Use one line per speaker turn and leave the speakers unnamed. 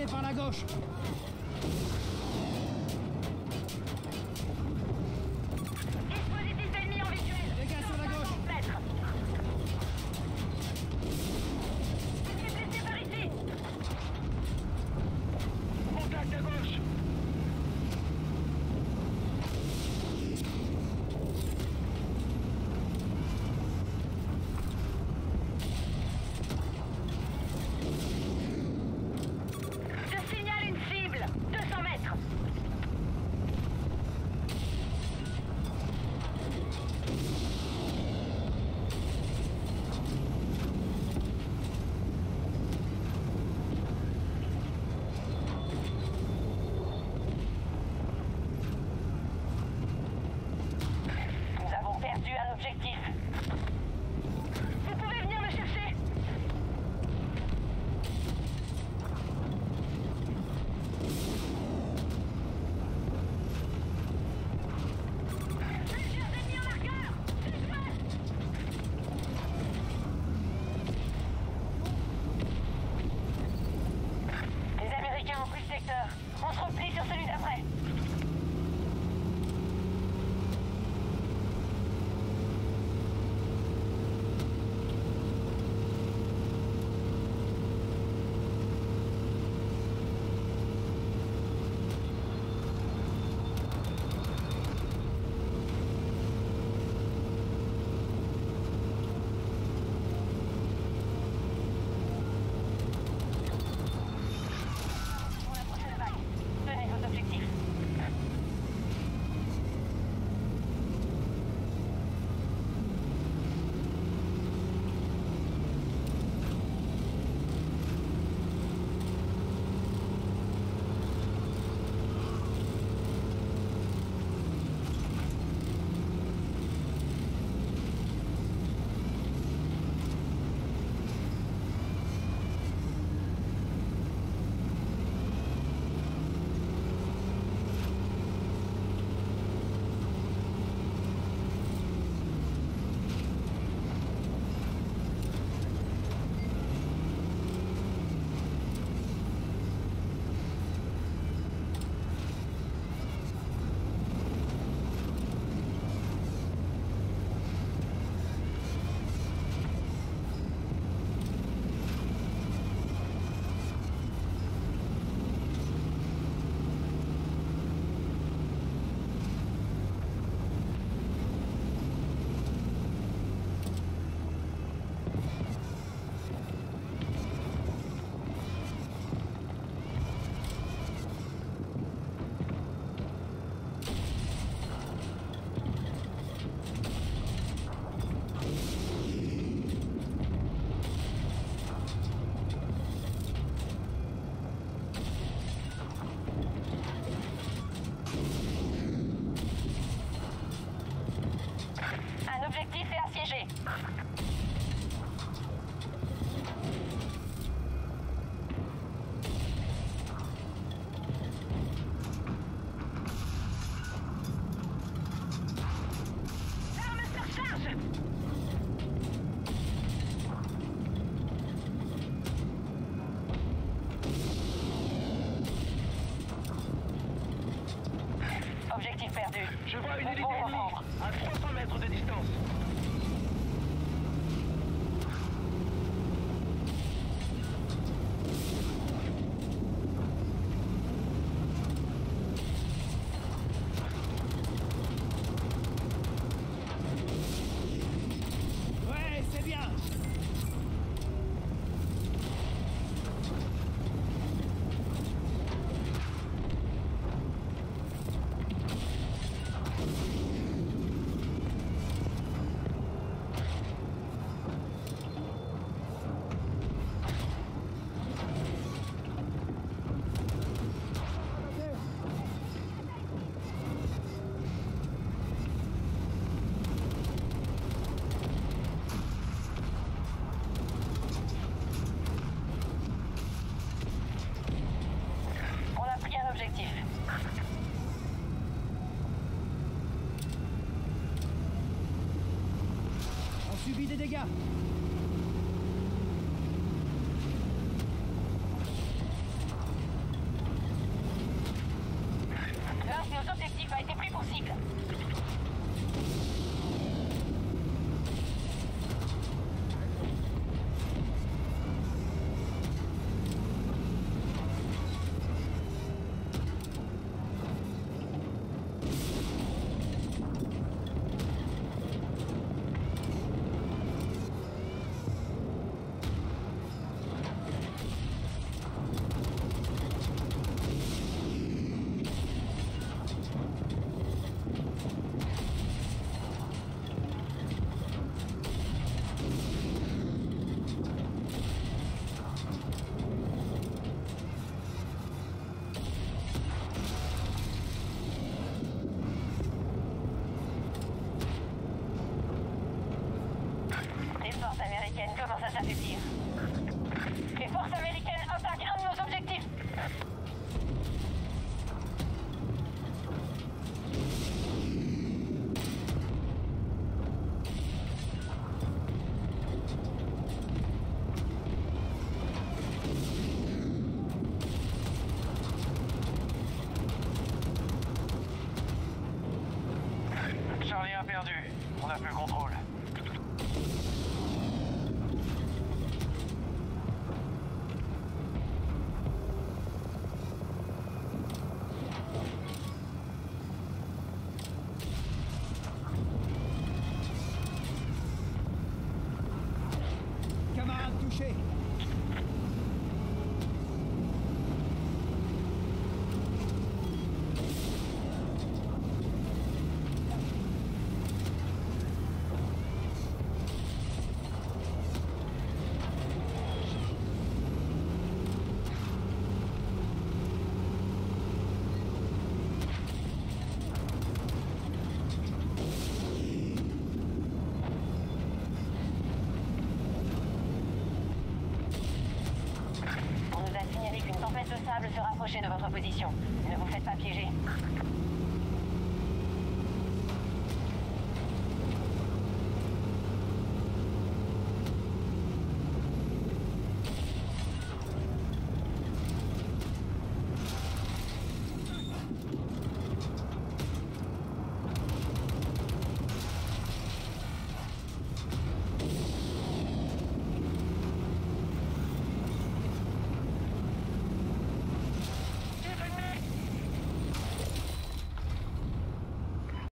visé par la gauche.
Dispositif ennemi en visuel.
Dégâts sur la gauche.
150 mètres. Je suis blessé par ici.
Contact à gauche.
Je signale une cible. 200 mètres. Nous avons perdu un objectif. Vous pouvez venir me chercher. Plusieurs ennemis en marqueur. Les Américains ont pris le secteur. On se replie sur celui d'après. Pour la prochaine vague, tenez vos objectifs. Un objectif est assiégé. L'arme se recharge. Objectif perdu.
Je vois une
Nous
unité
devons
ennemie
reprendre.
à 300 mètres de distance.
Ouais, c'est bien. Subis des dégâts.
a été pris pour cible. Commence à s'affaiblir. Les forces américaines attaquent un de nos objectifs.
Charlie 1 perdu. On n'a plus le contrôle.
Camarade touché.
On nous a signalé qu'une tempête de sable se rapprochait de votre position. Ne vous faites pas piéger.